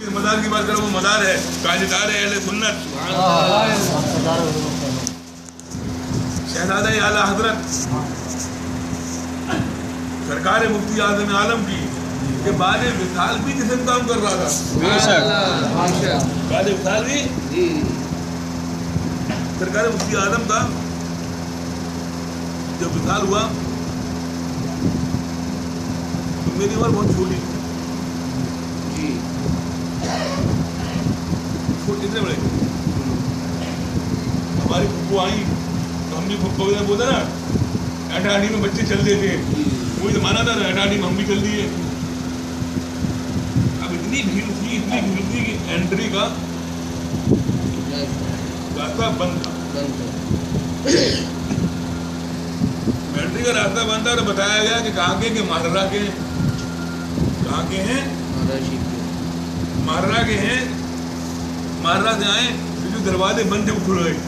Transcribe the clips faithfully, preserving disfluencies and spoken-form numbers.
मदार की बात करो, वो मदार है, ताजदार है अहले सुन्नत, शहजादा आला हजरत सरकार मुफ्ती आज़म आलम की के बाद विशाल भी जिसम काम कर रहा था। बाद विशाल भी सरकार मुफ्ती आज़म का जब विशाल हुआ तो मेरी उम्र बहुत छोटी जी, कितने बड़े हमारी फुप्पो आई तो हम भी फुप्पो बोलते ना अठारह में बच्चे चल देते हैं, वही जमाना था अठारह में हम भी चल दिए। अब इतनी भीड़ थी इतनी भीड़ थी कि एंट्री का रास्ता बंद था, एंट्री का रास्ता बंद था और बताया गया कि कहाँ के महाराजा के कहाँ के हैं, महाराजा के हैं, महाराजा से आए जो दरवाजे बंद थे खुल गए,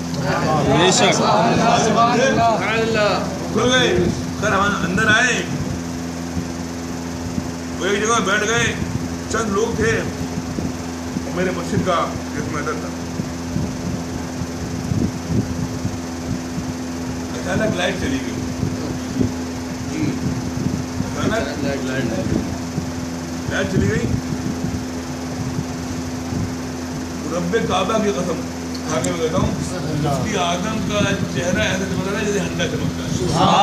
खुल गए। सर हम अंदर आए, वो एक जगह बैठ गए, चंद लोग थे, मेरे मस्जिद का जिसमें था। अचानक लाइट चली गई, अचानक लाइट चली गई। रब्बे काबा की कसम आगे मैं कहता हूँ, मुफ्ती आज़म का चेहरा ऐसा चमक रहा है जैसे हंडा चमकता है।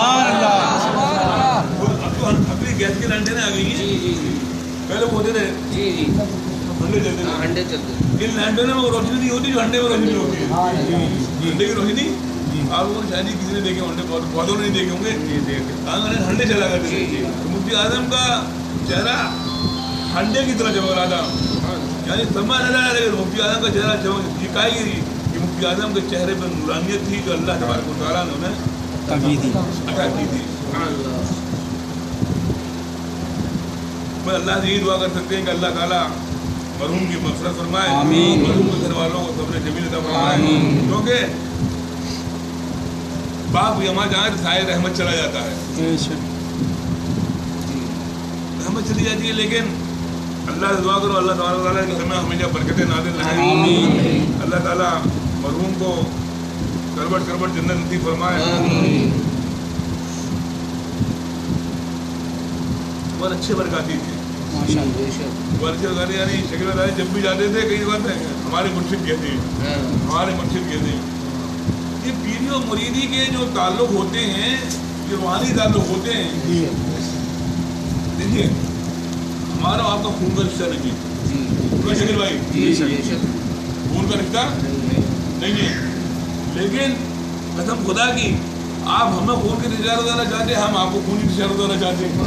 अपनी गैस के लंडे आ गई हैं, पहले वो होते थे हंडे चलते थे, हंडे चलते इन लंडे में वो रोशनी नहीं होती जो हंडे में रोशनी होती है, हंडे की रोशनी आप लोगों ने शायद किसी ने देखे होंगे, बहुत नहीं देखे होंगे, हंडे चला करते थे। मुफ्ती आज़म का चेहरा हंडे की तरह चमक रहा था, यानी समा नजर आ रहा, मुफ्ती आज़म का चेहरा चमक दिखाई गई कि मुफ्ती आज़म के चेहरे पर नूरानियत थी जो अल्लाह तबारक व तआला ने उन्हें अता की थी। मैं अल्लाह से ये दुआ कर सकते हैं कि अल्लाह ताला मरहूम की मग़फ़िरत फरमाए, मरहूम के घर वालों को सब्र जमील अता फरमाए, क्योंकि बाप यमा जाए तो साए रहमत चला जाता है, रहमत चली जाती है, लेकिन अल्लाह से दुआ करो अल्लाह ताला के घर में हमेशा बरकतें नाज़िल रहें, अल्लाह ताला मरहूम को करबट करबट जन्नत नसीब फरमाए। बहुत अच्छे बरकाती थे, बहुत अच्छे बरकाती, यानी शकील भाई जब भी जाते थे कई बात है हमारे मुर्शिद कहते हैं, हमारे मुर्शिद कहते हैं। ये पीरी और मुरीदी के जो ताल्लुक होते हैं, ये रूहानी ताल्लुक होते हैं, देखिए हमारा आपका खून का रिश्ता नहीं है शकील भाई, खून का रिश्ता नहीं है, लेकिन कसम खुदा की आप हमें खून की रिश्तेदार उतारना चाहते हैं, हम आपको खून की रिश्तेदार उतारना चाहते हैं।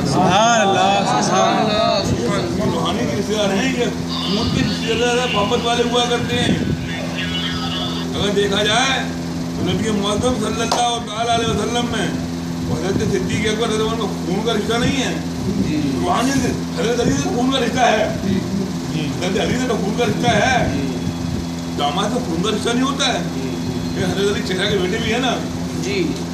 रूहानी के रिश्तेदार हैं, ये खून के रिश्तेदार मोहब्बत वाले हुआ करते हैं। अगर देखा जाए तो नबी मुअज़्ज़म सल्लल्लाहु अलैहि वसल्लम में हज़रत सिद्दीक़ अकबर रज़ियल्लाहु अन्हु खून का रिश्ता नहीं है, रूहानी हज़रत अली से खून का रिश्ता है, हज़रत अली से खून का रिश्ता है, दामाद से खून का रिश्ता नहीं होता है, हज़रत अली चेहरा के बेटे भी है ना जी।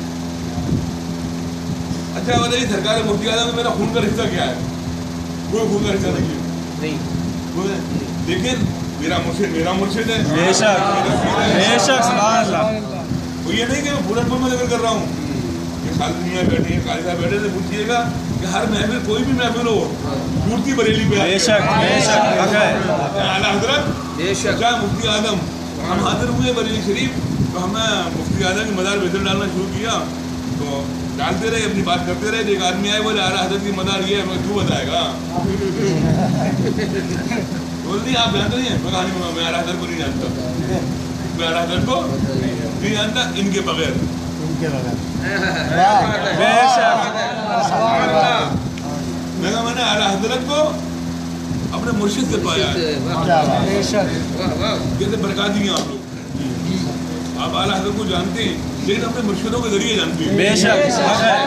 अच्छा बताइए सरकार मुफ्ती आज़म में मेरा खून का रिश्ता क्या है? कोई खून का रिश्ता नहीं है, नहीं, लेकिन मेरा मुर्शिद मेरा मुर्शिद है, बेशक बेशक सुभान अल्लाह। वो ये नहीं कि मैं बुरनपुर में जिक्र कर रहा हूँ, ये खालिद मियां बैठे हैं, खालिद साहब बैठे से पूछिएगा कि हर महफिल कोई भी महफिल हो मूर्ति बरेली पे बेशक बेशक आला हज़रत बेशक मुफ्ती आज़म हम हाजिर हुए बरेली शरीफ, तो हमें मुफ्ती आज़म की मदार बेहतर डालना शुरू किया, तो डालते रहे अपनी बात करते रहे। एक आदमी आए बोले आला हज़रत की मदार ये है, मैं क्यों बताएगा बोल नहीं आप जानते नहीं है, मैं कहानी मैं आला हज़रत को नहीं जानता, मैं आला हज़रत को नहीं जानता इनके बगैर, इनके बगैर मैं मैंने आला हज़रत को अपने मुर्शिद से पाया है, जैसे बरकाती हैं आप लोग, आप आला हज़रत को जानते हैं लेकिन अपने मुर्शिदों के जरिए जानते हैं, बेशक सच है,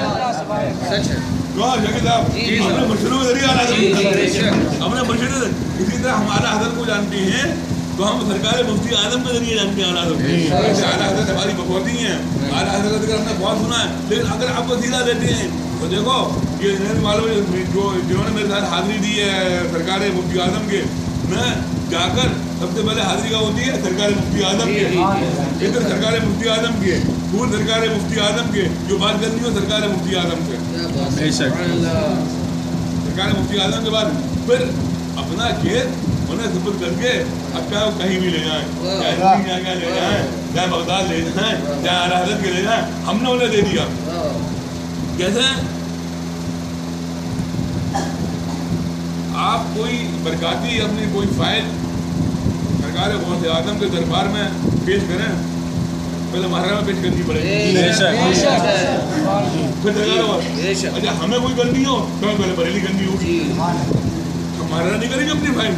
अपने मुर्शिदों के जरिए आला हज़रत अपने मुर्शिद, इसी तरह हम आला हज़रत को जानते हैं तो हम सरकार मुफ्ती आज़म के जरिए जानते हैं आला हज़रत। आला हज़रत हमारी बकौती हैं, आला हज़रत का हमने बहुत सुना है, लेकिन अगर आप वसीला देते हैं तो देखो ये मालूम जो जिन्होंने मेरे साथ हाजिरी दी है सरकार मुफ्ती आज़म के, मैं जाकर सबसे पहले हाजिरी का होती है सरकार मुफ्ती आजम के, इधर सरकार मुफ्ती आजम के, फूल सरकार मुफ्ती आजम के, जो बात करनी हो सरकार मुफ्ती आजम से, सरकार मुफ्ती आजम के बाद फिर अपना खेत उन्हें सुपुर्द करके अब क्या कहीं भी ले जाएं, चाहे क्या ले जाएं, चाहे बगदाद ले जाएं, चाहे अराहत के ले जाएं, हमने उन्हें दे दिया। कैसे आप कोई बरकाती अपनी कोई फाइल सरकार गौसे आदम के दरबार में पेश करें, पहले महाराज में पेश करनी पड़ेगी, फिर अच्छा हमें कोई करनी हो तो पहले बरेली करनी होगी, हमारा नहीं करेंगे अपनी फाइल,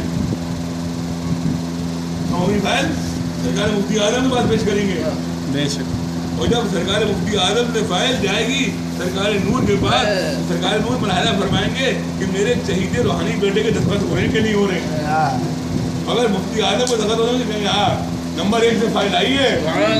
हम अपनी फाइल सरकार मुफ्ती आजम के पास पेश करेंगे। और जब सरकार मुफ्ती आजम से फाइल जाएगी सरकार नूर के पास, सरकार नूर मुलाहिजा फरमाएंगे कि मेरे चहीते रूहानी बेटे के दस्तखत हो रहे हैं कि नहीं हो रहे हैं। अगर मुफ्ती आजम को दस्तखत हो रहे हैं हाँ नंबर एक से फाइल आई है,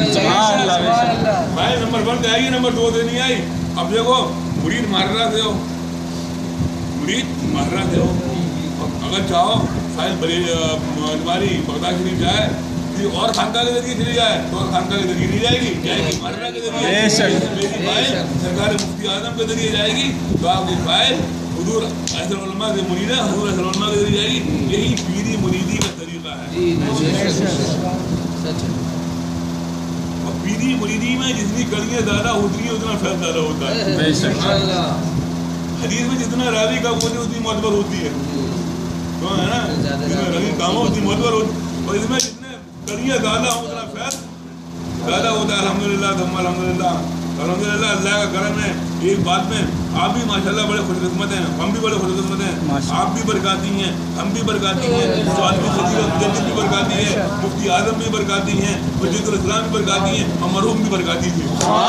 फाइल नंबर वन से आई है, नंबर दो से नहीं आई। अब देखो मुरीद मार्रा से हो, मुरीद मार्रा से हो, अगर चाहो फाइल तुम्हारी बगदाद शरीफ जाए और खानका के जरिए चली जाए तो खानका के जरिए नहीं जाएगी, जाएगी मार्रा के जरिए। मेरी फाइल सरकार मुफ्ती आजम के जरिए जाएगी तो आपकी फाइल हुजूर अहसन उलमा से मुरीद है, हुजूर अहसन उलमा के जरिए जाएगी। यही पीरी मुरीदी का तरीका है। और पीरी मुरीदी में जितनी कड़ियाँ ज़्यादा होती है उतना फैल ज़्यादा होता है। हदीस में जितना रावी का बोली उतनी मोतबर होती है, तो है ना, जितने रंगीन कामों उतनी मोतबर होती, और इसमें जितने कड़ियाँ ज़्यादा हो उतना फैल ज़्यादा होता है। अल्हम्दुलिल्लाह अल्हम्दुलिल्लाह अल्हम्दुलिल्लाह अल्लाह का करम है। एक बात में आप भी माशाल्लाह बड़े खुशकिस्मत हैं, हम भी बड़े खुशकिस्मत हैं, आप भी बरकाती हैं, हम भी बरकाती हैं, जन्नत भी बरकाती है, मुफ्ती आजम भी बरकाती हैं, वजीदुल इस्लाम भी बरकाती हैं, और मरहूम भी बरकाती थे,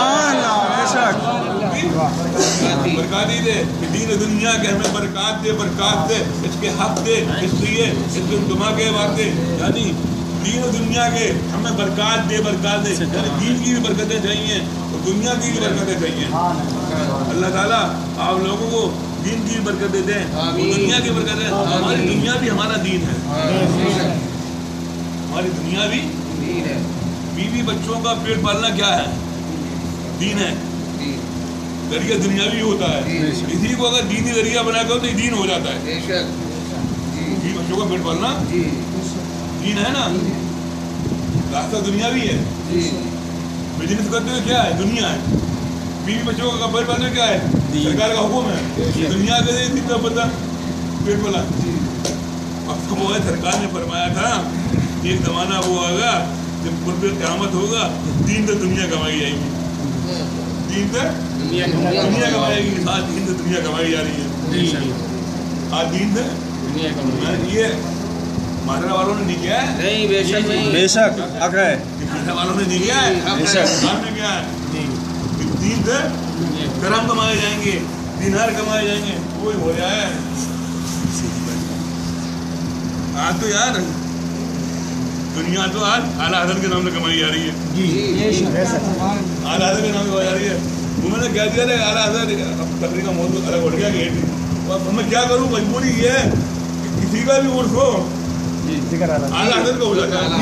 बरकाती थे। दीन दुनिया के हमें बरकात दे, बरकात दे, इसके हक दे, इसलिए इसके दुआ के वास्ते, यानी दीन दुनिया के हमें बरकात दे, बरकात दे, यानी दीन की भी बरकतें चाहिए और दुनिया की भी बरकतें चाहिए। अल्लाह ताला आप लोगों को दीन की बरकत देते हैं, दुनिया की बरकत है। हमारी दुनिया भी हमारा दीन है, हमारी दुनिया भी दीन है। बीवी बच्चों का पेट पालना क्या है? दीन है। जरिया दुनिया भी होता है, इसी को अगर दीनी जरिया बना कर तो दीन हो जाता है। बीवी बच्चों का पेट पालना दीन है ना, रास्ता दुनिया भी है। बिजनेस करते हुए क्या है? दुनिया है। बीवी बच्चों का पेट पालना क्या है? सरकार का हुक्म है। दुनिया के कितना पता पेट पाला। अब वो है सरकार ने फरमाया था एक जमाना वो आएगा जब कुर्बे क़यामत होगा, दीन से दुनिया कमाई जाएगी, दीन से दुनिया कमाएगी, साथ दीन से दुनिया कमाई जा रही है, आज दीन से दुनिया कमाई। ये मारने वालों ने नहीं किया है, नहीं बेशक नहीं, बेशक हक है, मारने वालों ने नहीं किया है, बेशक हमने क्या है, दीन से करम कमाए जाएंगे, दिनार कमाए जाएंगे, कोई हो जाए। आज तो यार दुनिया तो आज आला हज़रत के नाम से कमाई जा रही है, आला हज़रत के नाम से कमाई जा रही है। उन्होंने क्या दिया था आला हज़रत, तकरीर का मौजूद अलग उठ गया कि अब मैं क्या करूँ, मजबूरी ये है किसी का भी उर्फ हो आला हज़रत का हो जाता है।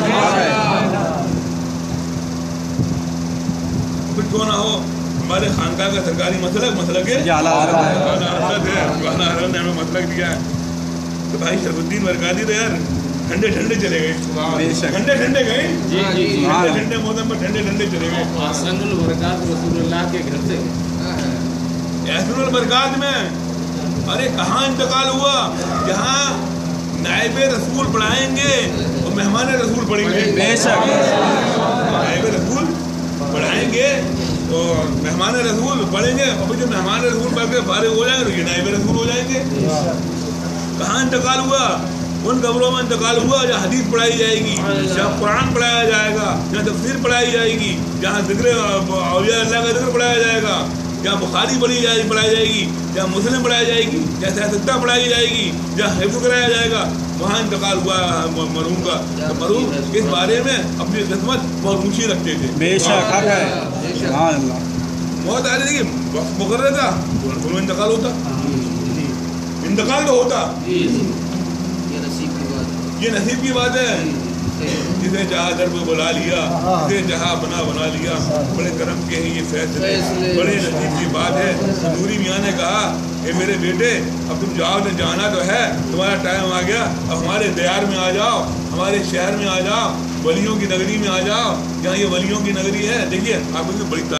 फिर क्यों ना हो, हमारे खानका का सरकारी मसलक मसलक है, आला हज़रत है, आला हज़रत ने हमें मसलक दिया है। तो भाई शरफुद्दीन बरकाती तो यार ठंडे ठंडे चले गए, ठंडे ठंडे गए, ठंडे ठंडे मौसम पर ठंडे ठंडे चले गए। अहसनुल बरकात रसूलुल्लाह के घर से, अहसनुल बरकात में अरे कहाँ इंतकाल हुआ, जहाँ नायबे रसूल पढ़ाएंगे और मेहमान रसूल पढ़ेंगे। बेशक नायबे रसूल पढ़ाएंगे तो मेहमान रसूल पढ़ेंगे, और जो मेहमान रसूल पढ़ के फारिग हो जाएंगे तो ये नायबे रसूल हो जाएंगे। कहाँ इंतकाल हुआ? उन कब्रों में इंतकाल हुआ जहाँ हदीस पढ़ाई जाएगी, जहाँ कुरान पढ़ाया जाएगा, जहाँ तफसीर पढ़ाई जाएगी, जहाँ ज़िक्र औलिया अल्लाह का ज़िक्र पढ़ाया जाएगा, जहाँ बुखारी पढ़ी जाएगी पढ़ाई जाएगी, जहाँ मुस्लिम पढ़ाई जाएगी, जहाँ सियासत पढ़ाई जाएगी, जहाँ हिफ्ज़ कराया जाएगा, वहाँ इंतकाल हुआ मरहूम का। तो मरहूम इस बारे में अपनी किस्मत बहुत ऊँची रखते थे। बेशक है, मौत आ रही थी, वक्त मुकर्रर था, उनमें इंतकाल होता, इंतकाल तो होता। یہ نصیب کی بات ہے. جسے جہاں در پہ بلا لیا, جسے جہاں بنا بنا لیا. بڑے کرم کے ہیں یہ فیصلے, بڑے نصیب کی بات ہے. نوری میاں نے کہا اے میرے بیٹے اب تم جاؤ نے جانا تو ہے, تمہارا ٹائم آ گیا, اب ہمارے دیار میں آ جاؤ, ہمارے شہر میں آ جاؤ, ولیوں کی نگری میں آ جاؤ, جہاں یہ ولیوں کی نگری ہے. دیکھیے آپ کو بڑی